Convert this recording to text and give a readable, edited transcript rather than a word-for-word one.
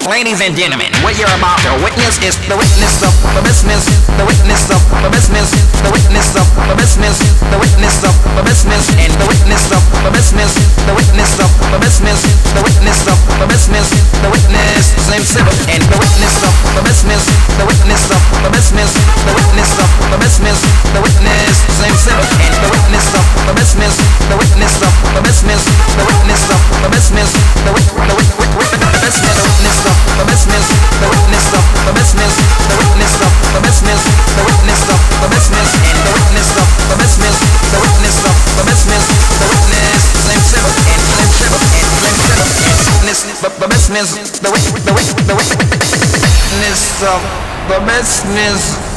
Ladies and gentlemen, what you're about to witness is the witness of the business, the witness of the business, the witness of the business, the witness of the business, and the witness of the business, the witness of the business, the witness of the business, the witness same civil, and the witness of the business, the witness of the business, the witness of the business, the witness same civil, and the witness of the business, the witness of the business, the witness of the business, the witness of the business, the business, the witness of the business, the witness of the business, the witness of the business, and the witness of the business, the witness of the business, the witness, same civil, and same civil, and same civil, and witness of the business, the witness of the business.